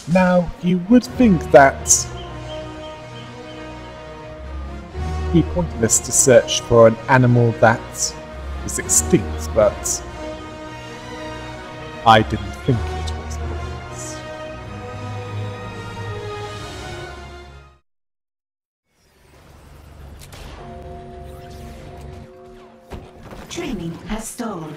Now, you would think that it'd be pointless to search for an animal that was extinct, but I didn't think it was pointless. Training has stalled.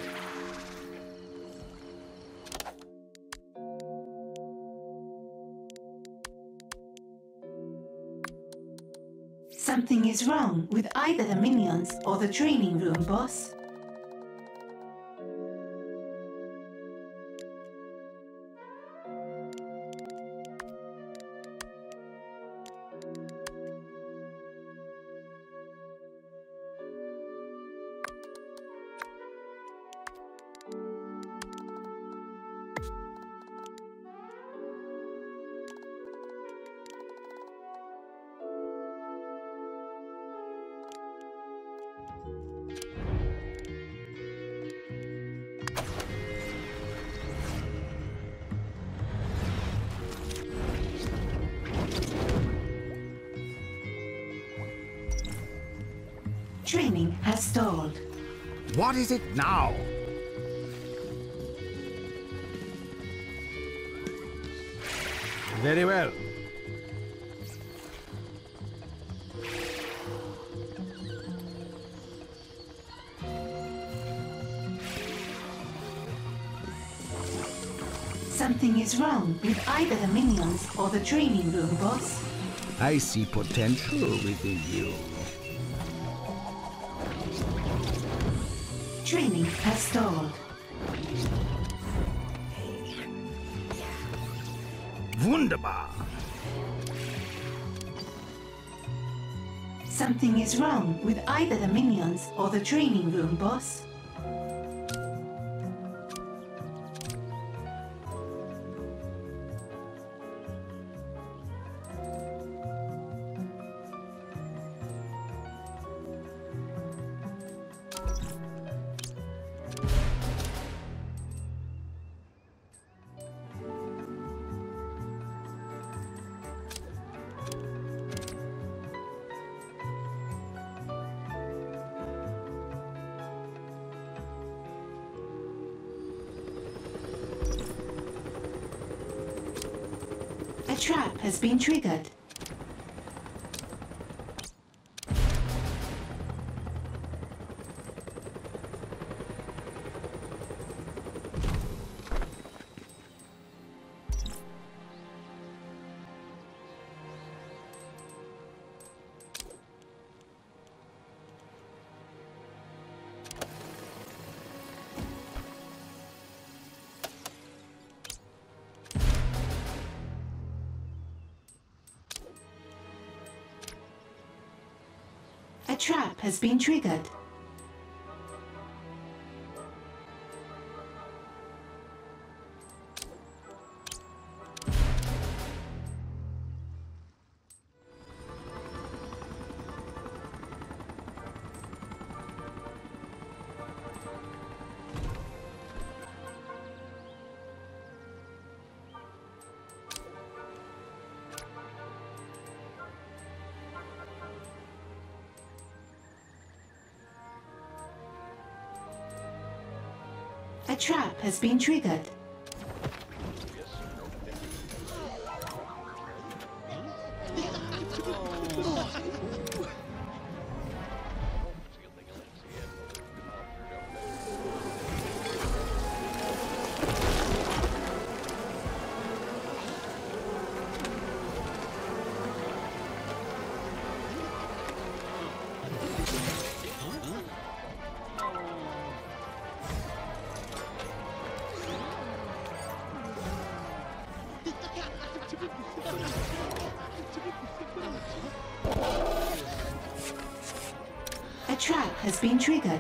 Something is wrong with either the minions or the training room, boss. Training has stalled. What is it now? Very well. Something is wrong with either the minions or the training room, boss. I see potential within you. Training has stalled. Wunderbar. Something is wrong with either the minions or the training room, boss. A trap has been triggered. A trap has been triggered. A trap has been triggered. A trap has been triggered.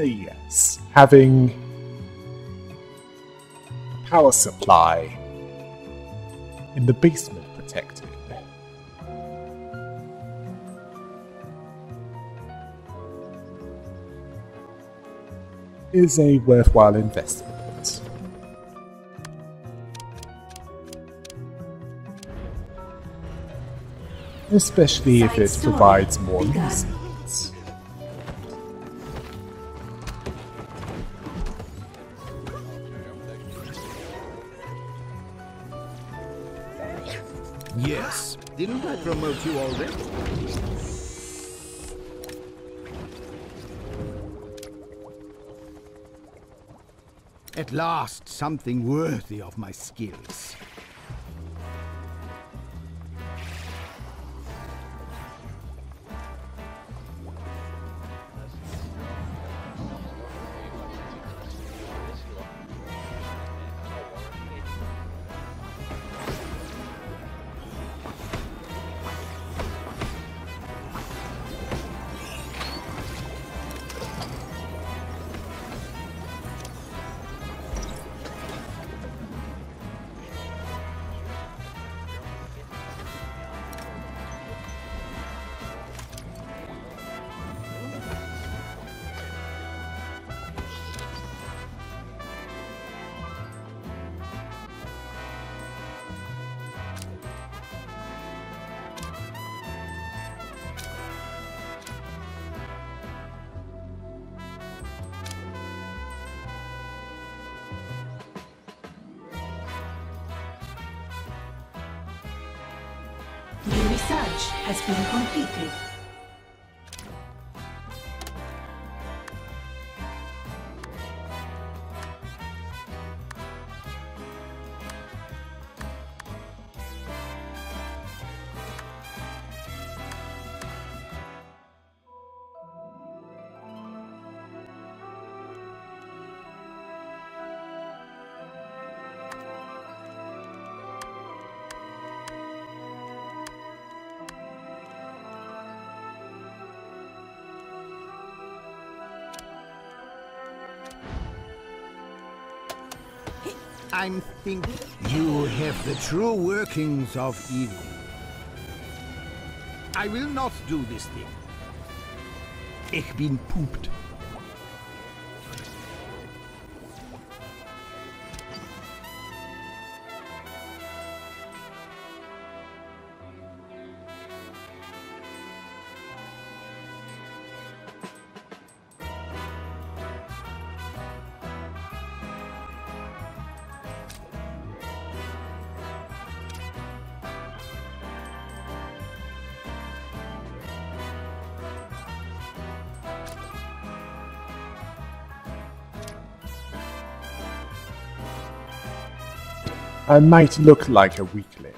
Yes. Having a power supply in the basement protected is a worthwhile investment. Especially if it provides more nuisance. Yes. Didn't I promote you already? At last, something worthy of my skills. New research has been completed. I'm thinking you have the true workings of evil. I will not do this thing. Ich bin pooped. I might look like a weakling,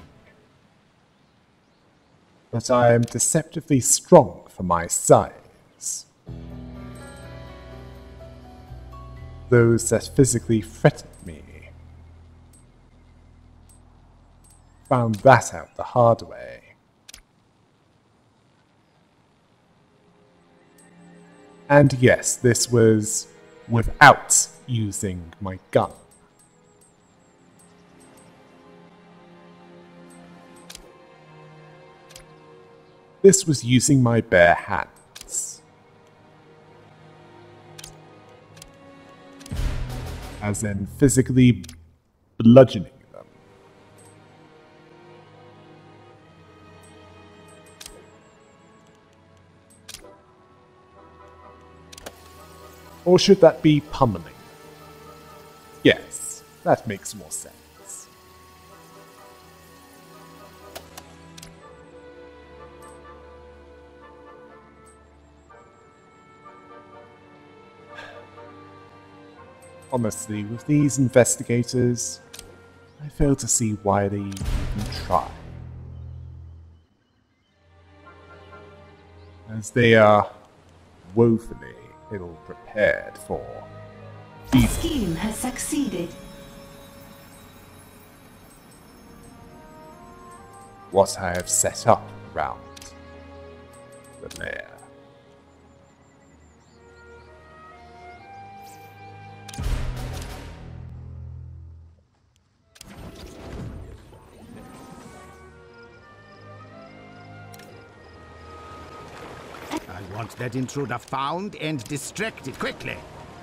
but I am deceptively strong for my size. Those that physically threatened me found that out the hard way. And yes, this was without using my gun. This was using my bare hands. As in physically bludgeoning them. Or should that be pummeling? Yes, that makes more sense. Honestly, with these investigators, I fail to see why they even try. As they are woefully ill-prepared for The scheme has succeeded. what I have set up around the lair. Want that intruder found and distracted quickly.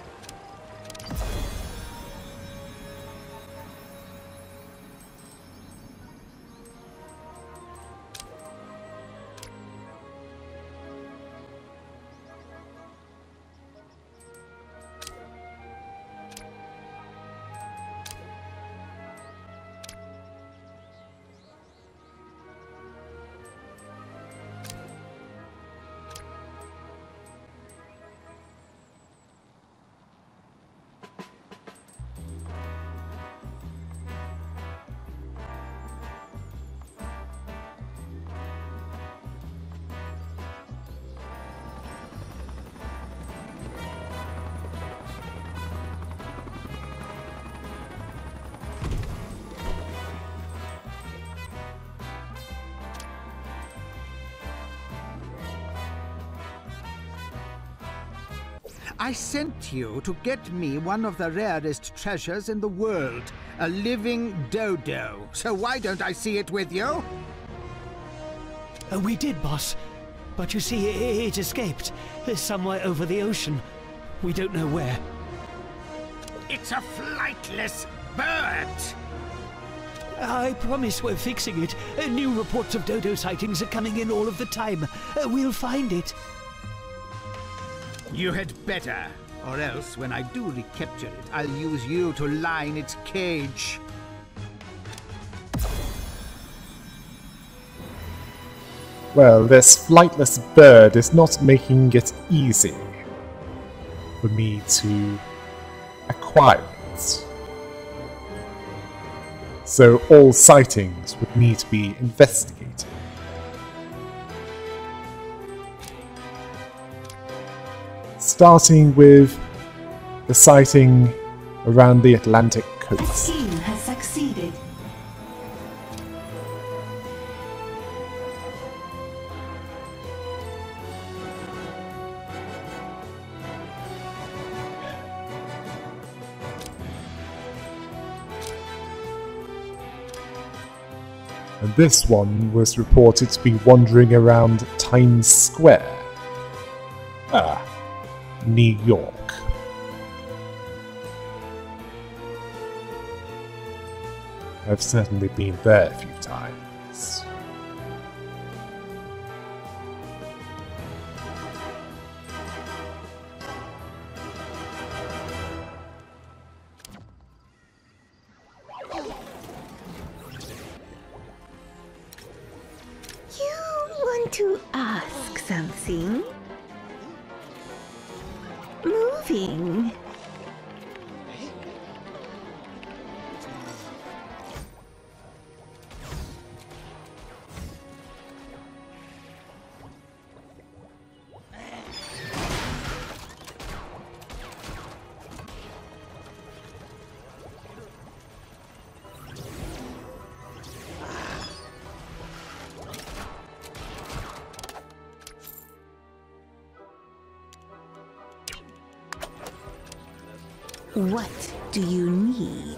I sent you to get me one of the rarest treasures in the world, a living dodo. So why don't I see it with you? We did, boss. But you see, it escaped. Somewhere over the ocean. We don't know where. It's a flightless bird! I promise we're fixing it. New reports of dodo sightings are coming in all of the time. We'll find it. You had better, or else when I do recapture it, I'll use you to line its cage. Well, this flightless bird is not making it easy for me to acquire it. So all sightings would need to be investigated. Starting with the sighting around the Atlantic The coast. scheme has succeeded. And this one was reported to be wandering around Times Square. New York. I've certainly been there a few times. You want to ask something? Moving. What do you need?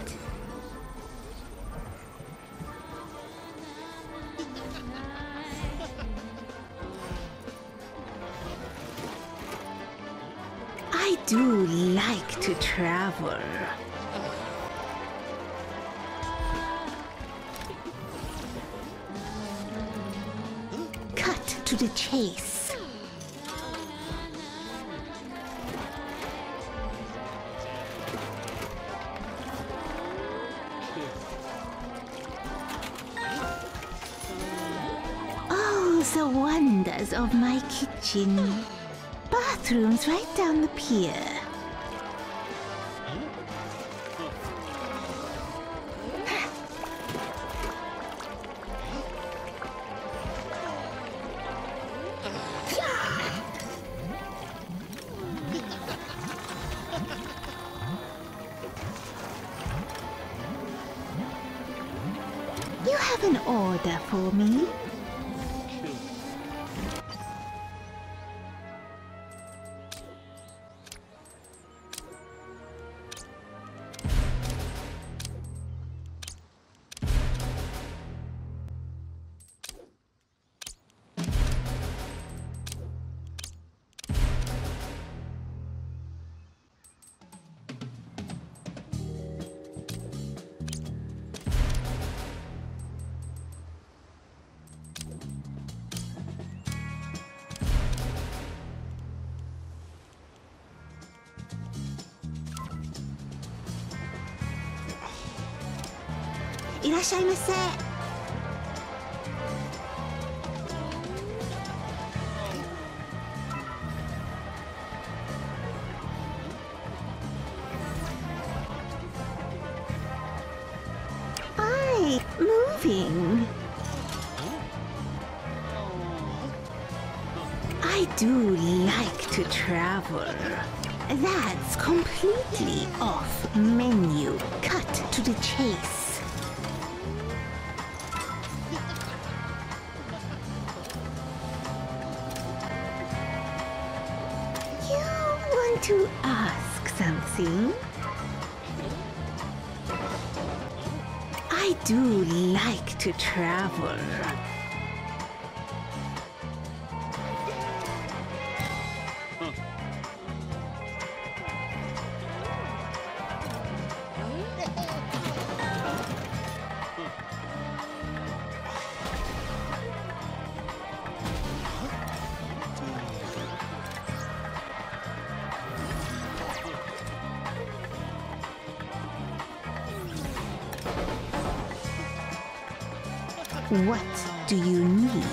I do like to travel. Cut to the chase. The wonders of my kitchen. Bathrooms right down the pier. You have an order for me? いらっしゃいませ。Moving. I do like to travel. That's completely off menu. Cut to the chase. You want to ask something? I do like to travel. What do you need?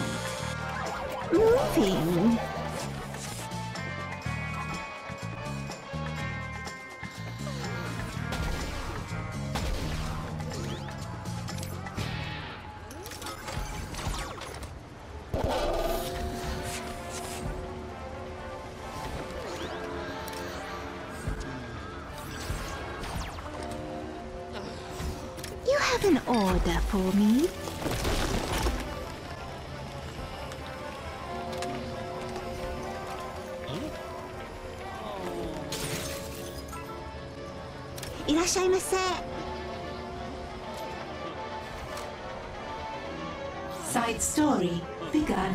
Moving. You have an order for me? Side story begun.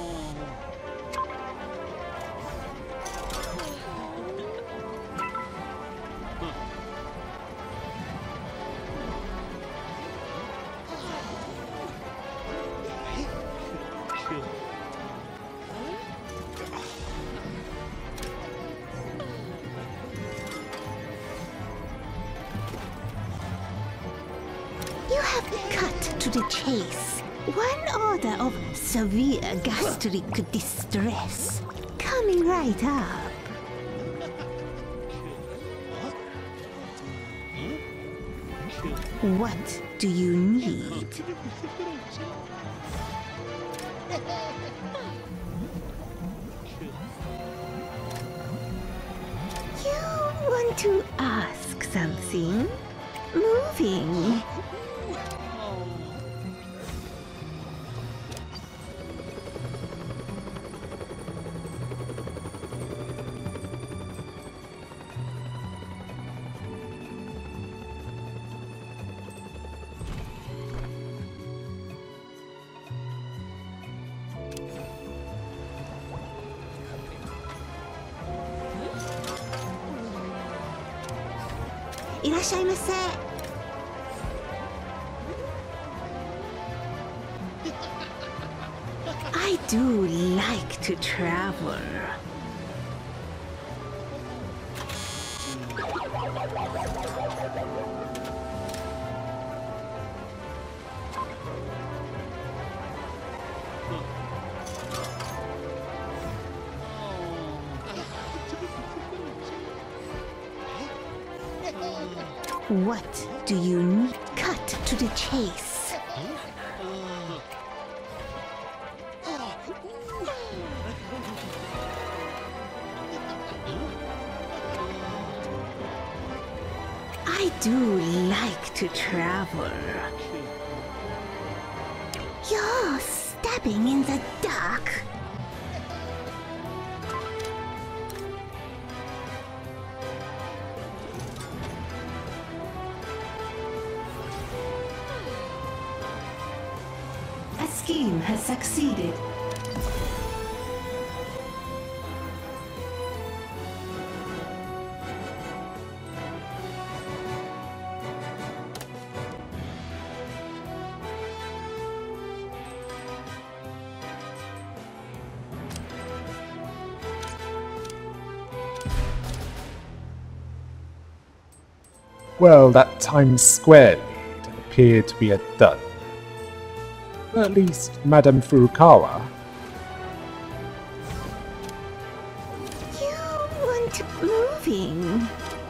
You have cut to the chase. One order of severe gastric distress. Coming right up. What do you need? You want to ask something? Moving.いらっしゃいませ。I do like to travel. What do you need? Cut to the chase. I do like to travel. You're stabbing in the dark. A scheme has succeeded. Well, that times squared appeared to be a dud. At least Madame Furukawa. You weren't moving.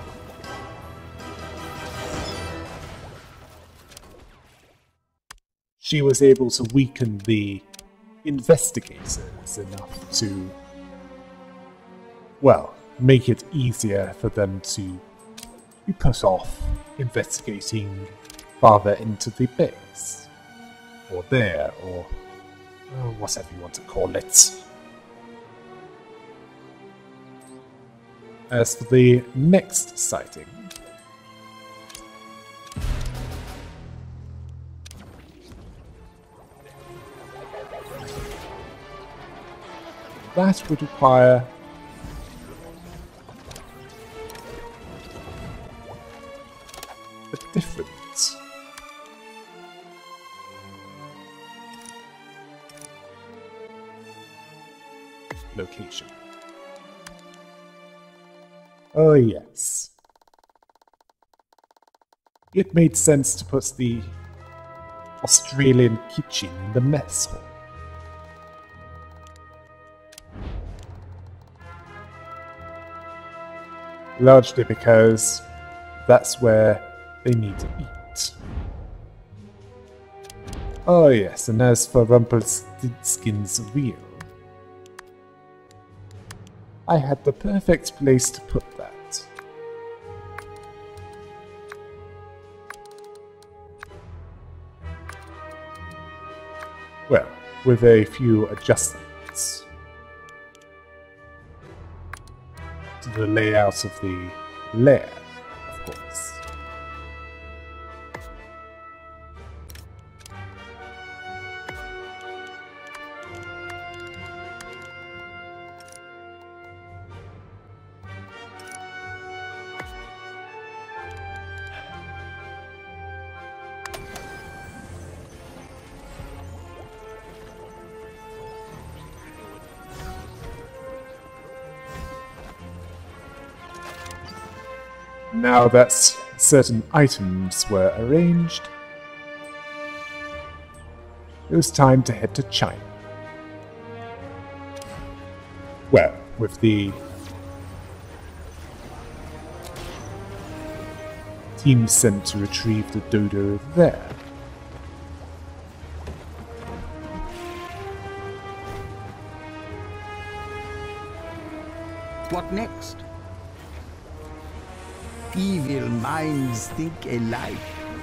She was able to weaken the investigators enough to, well, make it easier for them to be put off investigating farther into the base. Or there, or whatever you want to call it. As for the next sighting, that would require a different location. Oh yes. It made sense to put the Australian kitchen in the mess hall. Largely because that's where they need to eat. Oh yes, and as for Rumpelstiltskin's wheel, I had the perfect place to put that. Well, with a few adjustments to the layout of the lair, of course. Now that certain items were arranged, it was time to head to China. Well, with the team sent to retrieve the dodo there. What next? Evil minds think alike.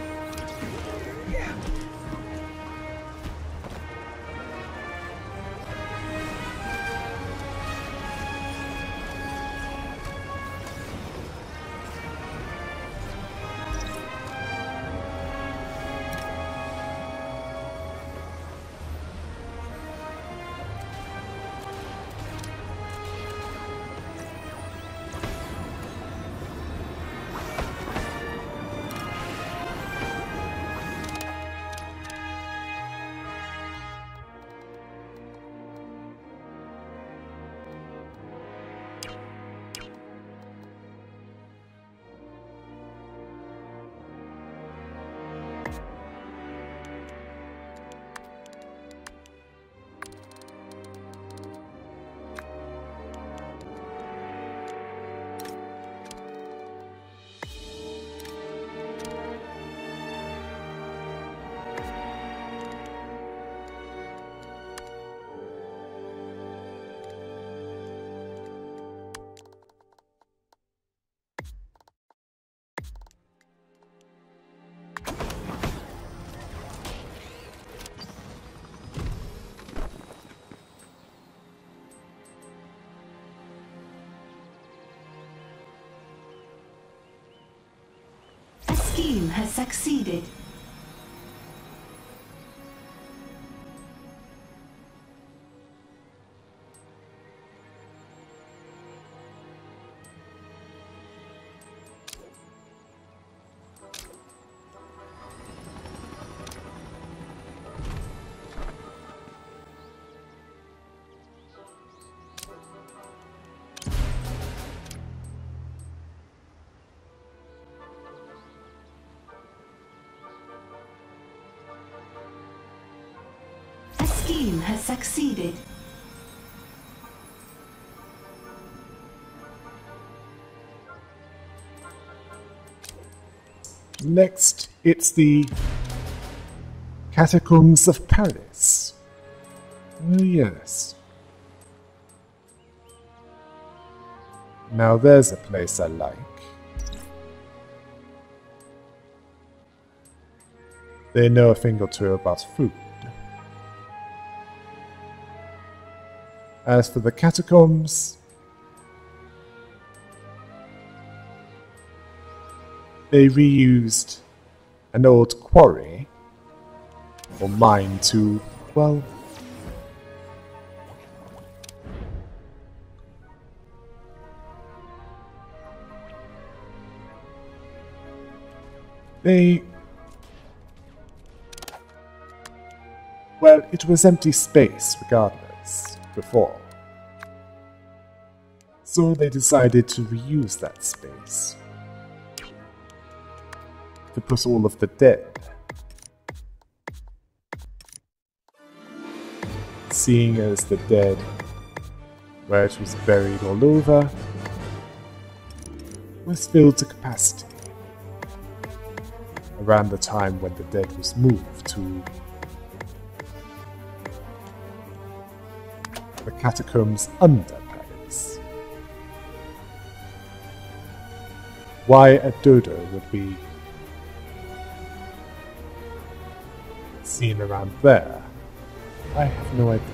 A scheme has succeeded. scheme has succeeded. Next, it's the Catacombs of Paris. Oh, yes. Now there's a place I like. They know a thing or two about food. As for the catacombs, they reused an old quarry or mine to, well, well, it was empty space regardless before. So they decided to reuse that space to put all of the dead. Seeing as the dead, where it was buried all over, was filled to capacity around the time when the dead was moved to the catacombs under Paris. Why a dodo would be seen around there, I have no idea.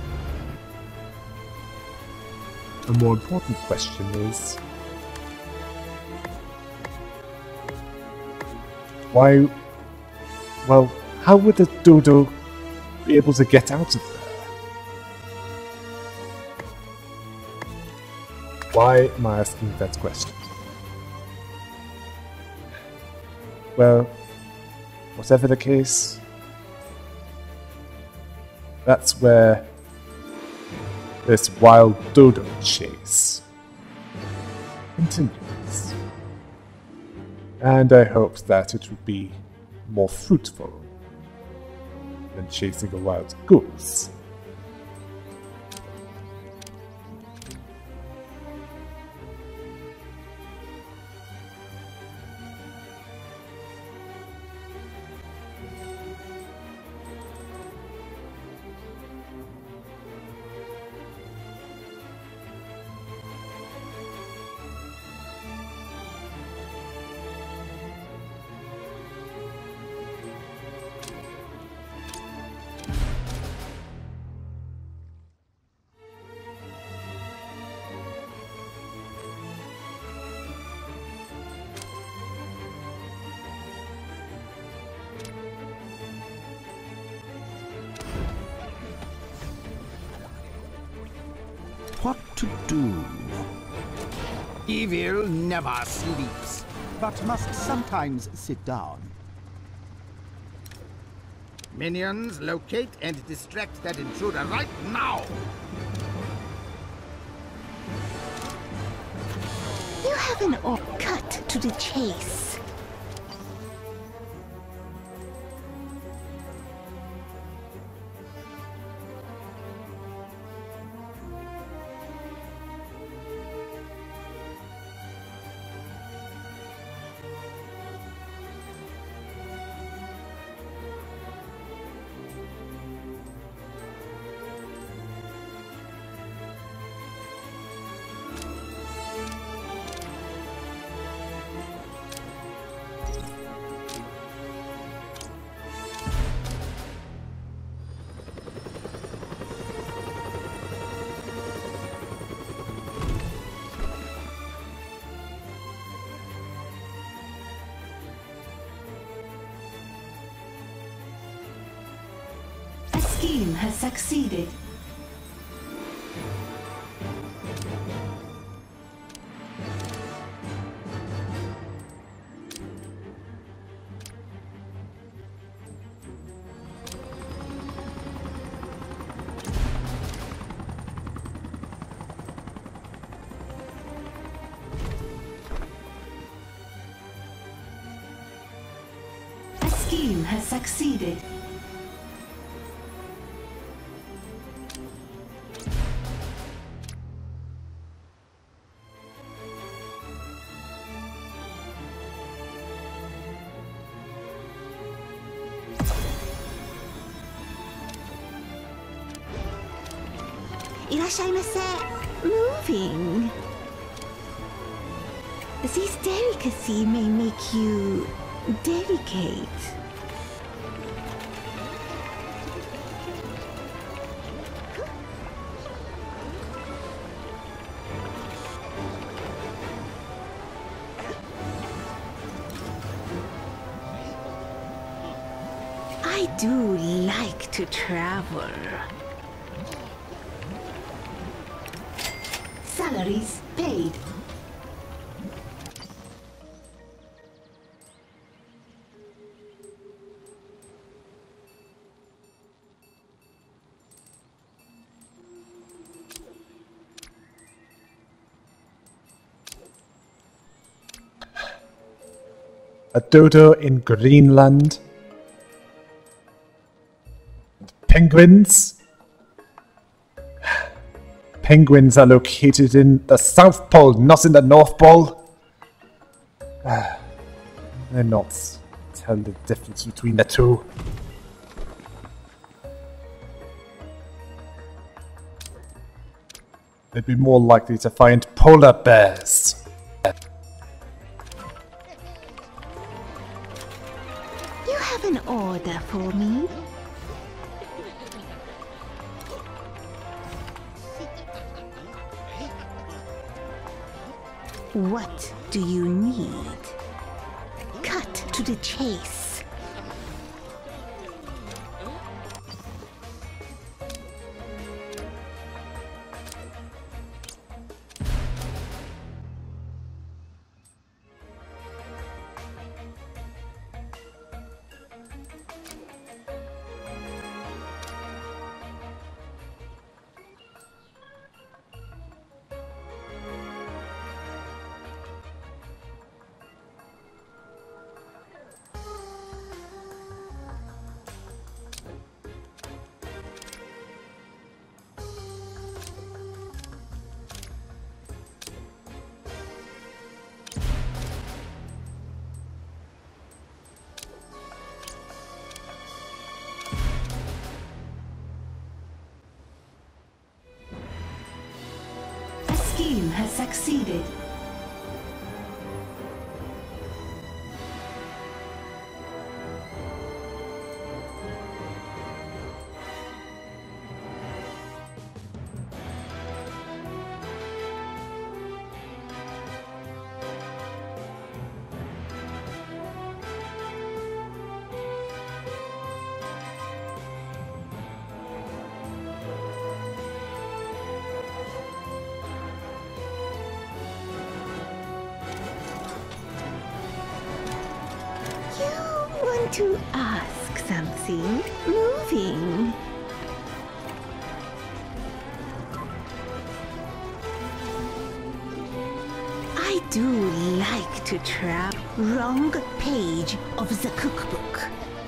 A more important question is, why, well, how would a dodo be able to get out of there? Why am I asking that question? Well, whatever the case, that's where this wild dodo chase continues. And I hoped that it would be more fruitful than chasing a wild goose. What to do? Evil never sleeps, but must sometimes sit down. Minions, locate and distract that intruder right now! You have an odd cut to the chase. A scheme has succeeded. A scheme has succeeded. Irashaimase. Moving. This delicacy may make you delicate. I do like to travel. Salaries paid. A dodo in Greenland. Penguins. Penguins are located in the South Pole, not in the North Pole. They're not tell the difference between the two. They'd be more likely to find polar bears. You have an order for me? What do you need? Cut to the chase. Scheme has succeeded. To ask something. Moving. I do like to trap. Wrong page of the cookbook.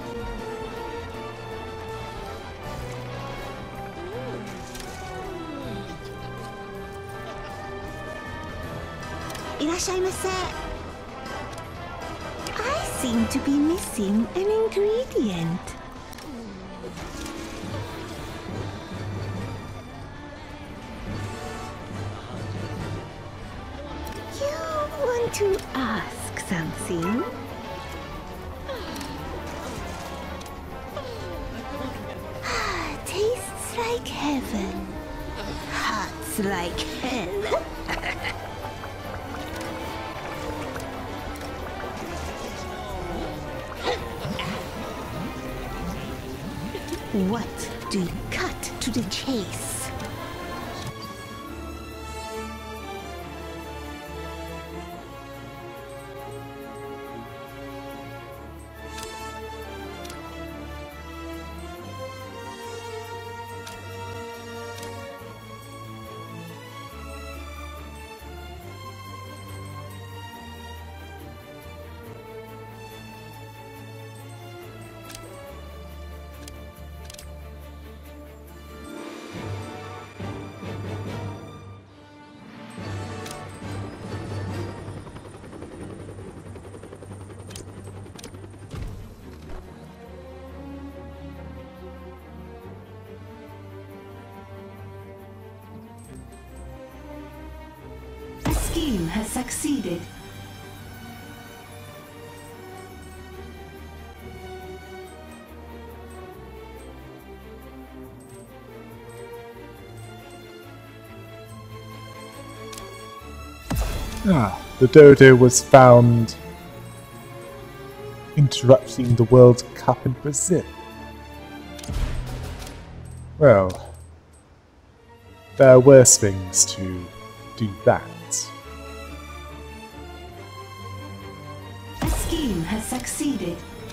Irashaimase. I seem to be missing an ingredient. You want to ask something? Tastes like heaven. Hearts like hell. What do you cut to the chase? has succeeded. The dodo was found interrupting the World Cup in Brazil. Well, there are worse things to do that. A scheme has succeeded.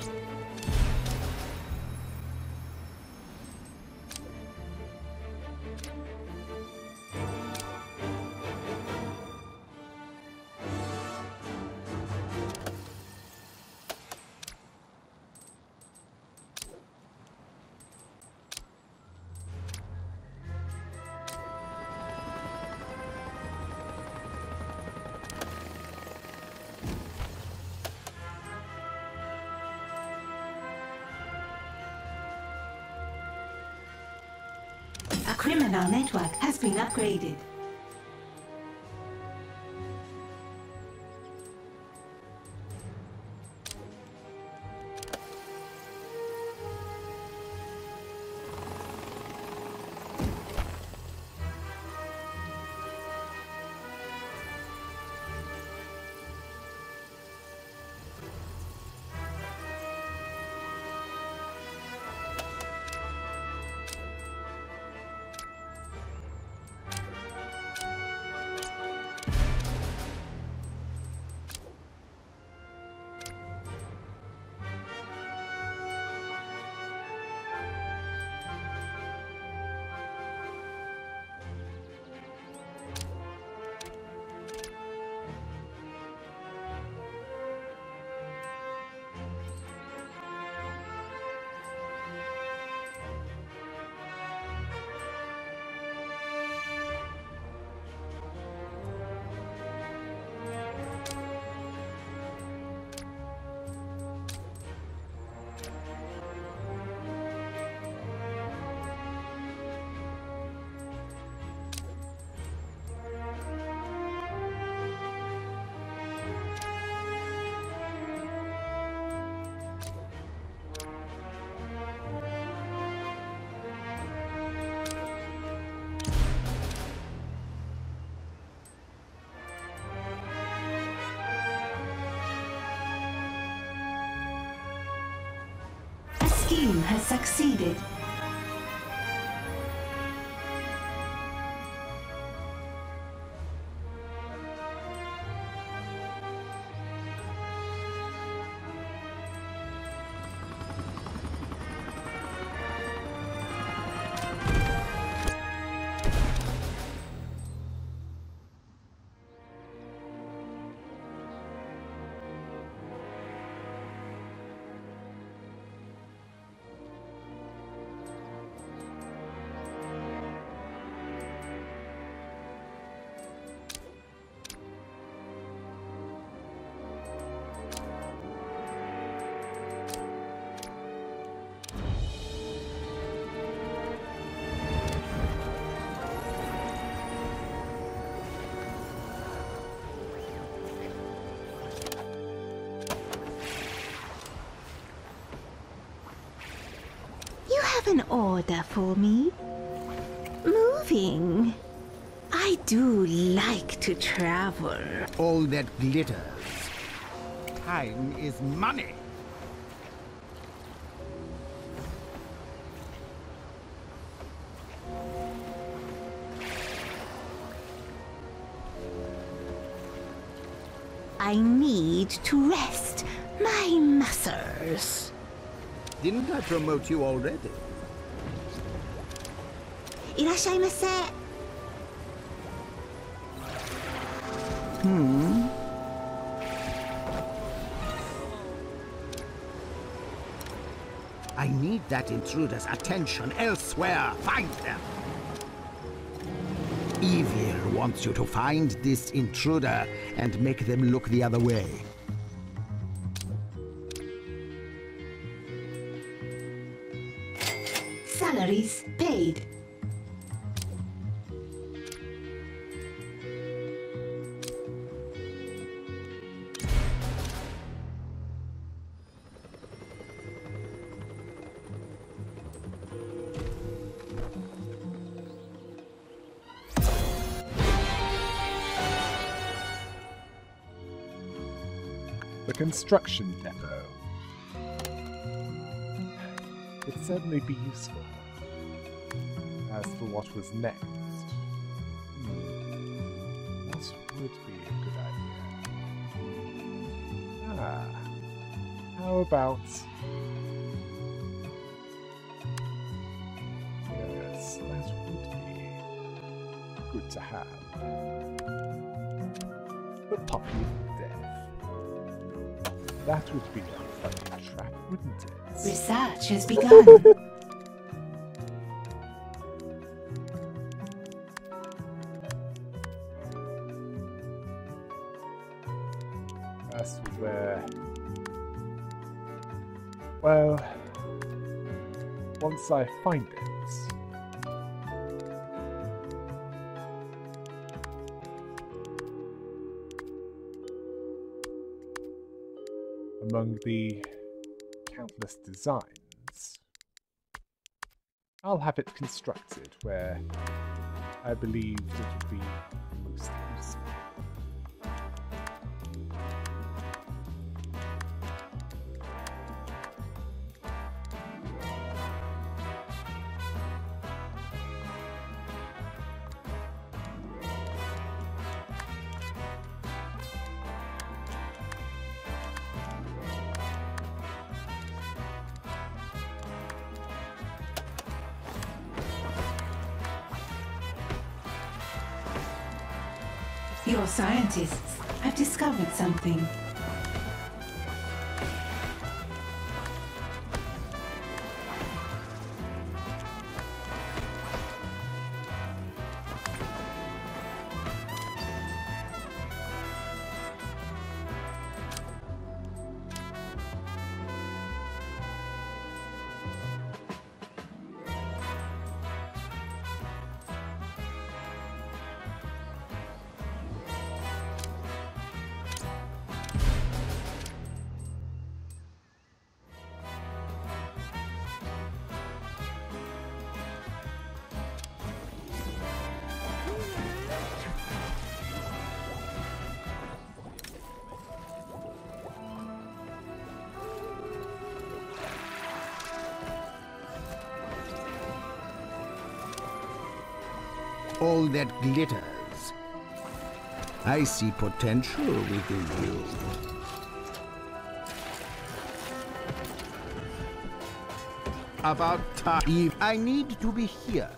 A criminal network has been upgraded. Scheme has succeeded. An order for me? Moving. I do like to travel. All that glitters. Time is money. I need to rest my muscles. Didn't I promote you already? いらっしゃいませ。 I need that intruder's attention elsewhere. Find them. Evil wants you to find this intruder and make them look the other way. Salaries paid. construction depot. Would certainly be useful. As for what was next, what would be a good idea? How about... Yes, that would be good to have. The Puppy of Death. That would be a funny trap, wouldn't it? Research has begun. As to where... Well... Once I find it... Among the countless designs, I'll have it constructed where I believe it would be most useful. Your scientists have discovered something. All that glitters. I see potential within you. About time. I need to be here.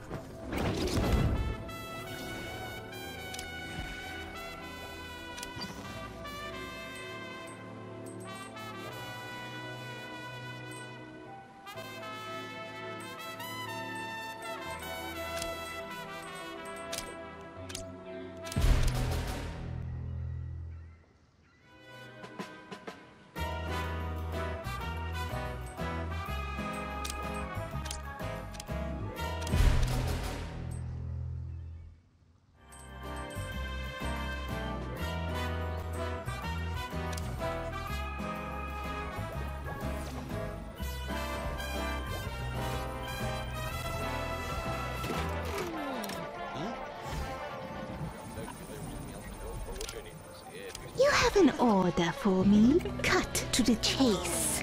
You have an order for me? Cut to the chase.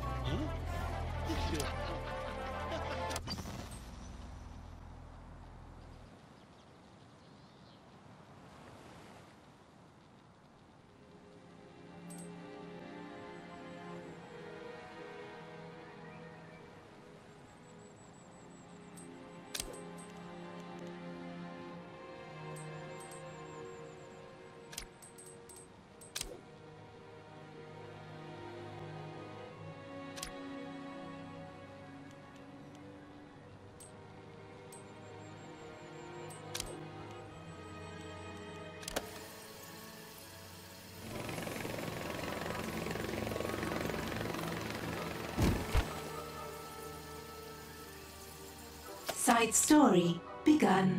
Side story begun.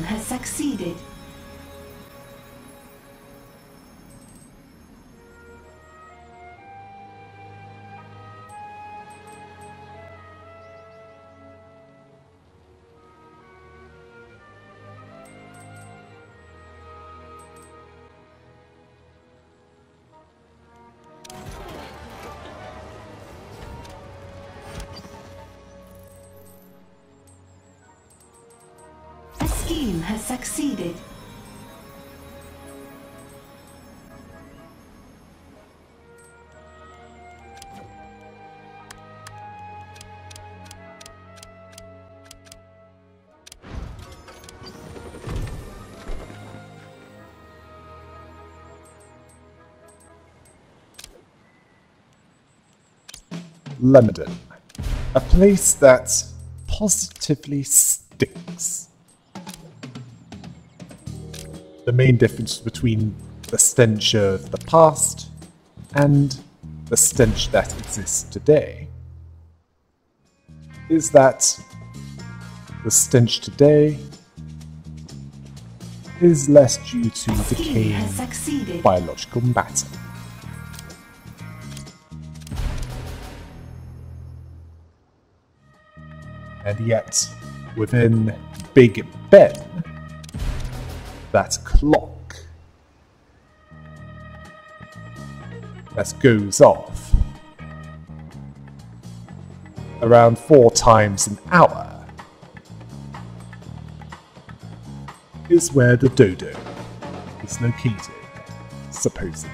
has succeeded. A scheme has succeeded. London, a place that positively stinks. The main difference between the stench of the past and the stench that exists today is that the stench today is less due to decaying biological matter. And yet, within Big Ben, that clock that goes off around 4 times an hour is where the dodo is located, supposedly.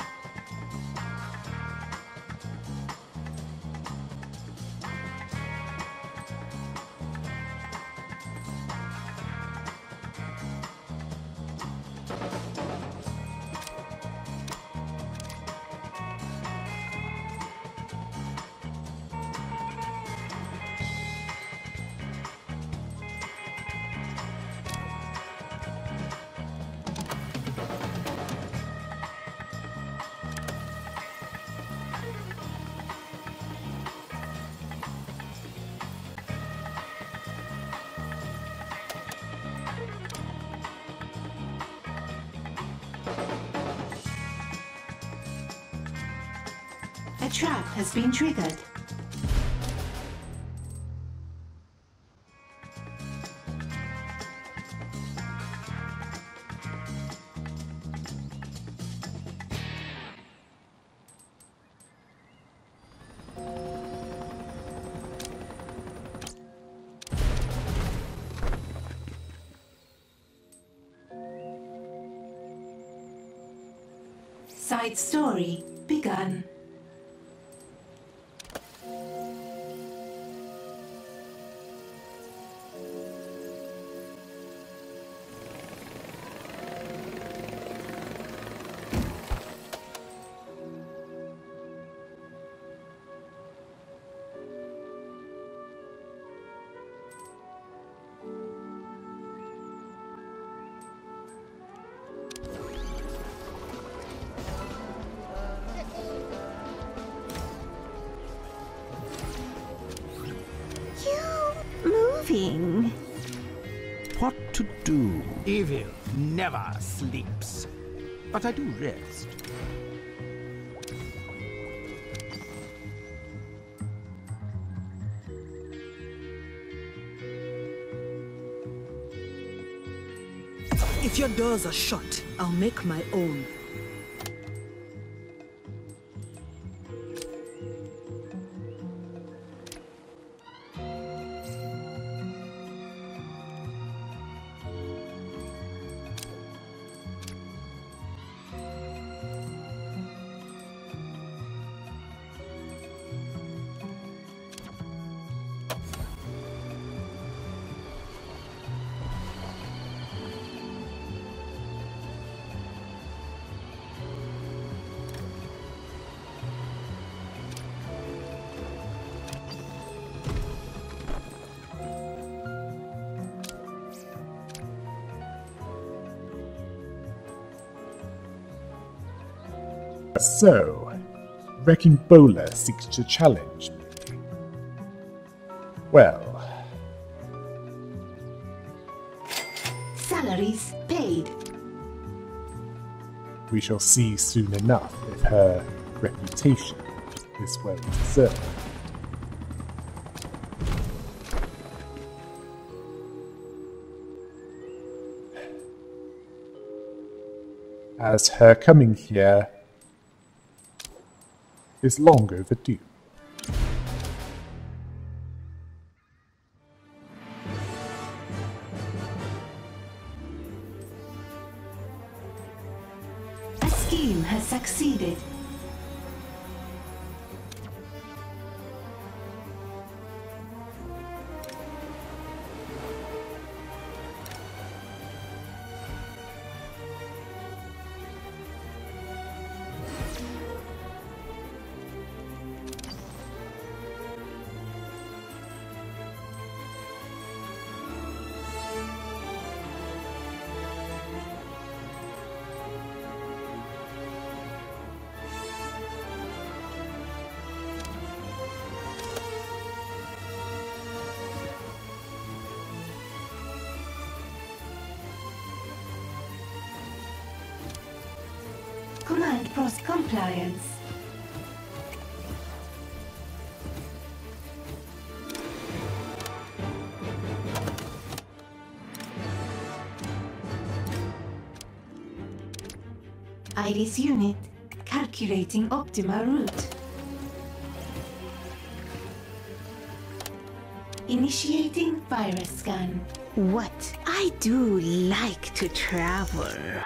A trap has been triggered. Side story begun. Moving. What to do? Evil never sleeps. But I do rest. If your doors are shut, I'll make my own. So, Wrecking Bowler seeks to challenge me. Well, Salaries paid. We shall see soon enough if her reputation is well deserved. As her coming here is long overdue. A scheme has succeeded. Command post compliance. Iris unit calculating optimal route. Initiating virus scan. What? I do like to travel.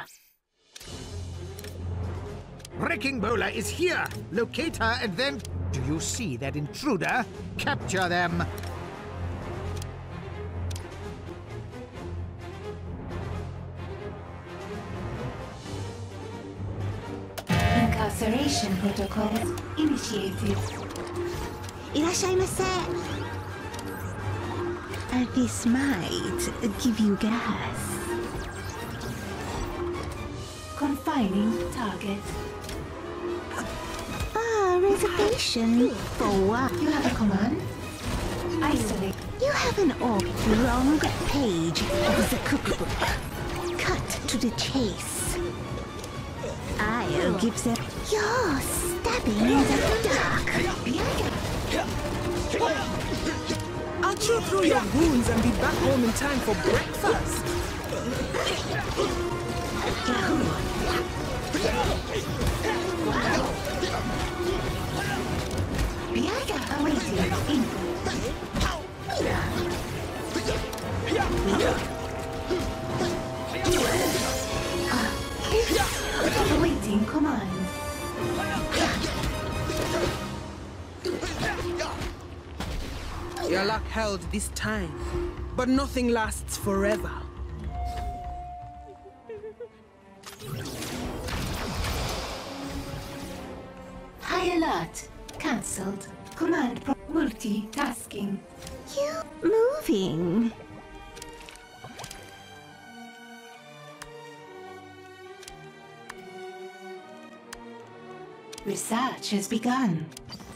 Wrecking Bowler is here! Locate her and then... Do you see that intruder? Capture them! Incarceration protocols initiated. いらっしゃいませ. This might give you gas. Confining target. Reservation for what? You have a command? Isolate. You have an wrong page of the cookbook. Cut to the chase. I'll give them. You're stabbing in the dark. I'll chew through your wounds and be back home in time for breakfast. Biaga awaiting input. Awaiting command. Your luck held this time, but nothing lasts forever. High alert. Cancelled. Command multitasking. You moving? Research has begun.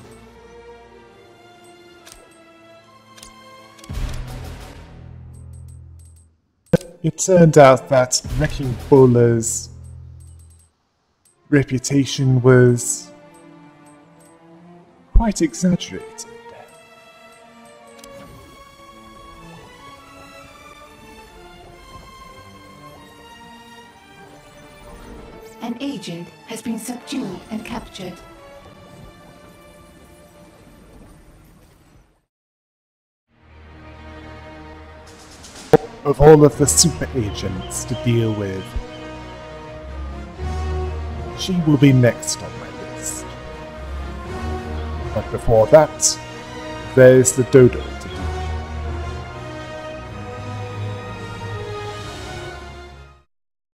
It turned out that Wrecking Bowler's reputation was quite exaggerated. An agent has been subdued and captured. Of all of the super agents to deal with, she will be next on my list. But before that, there's the Dodo.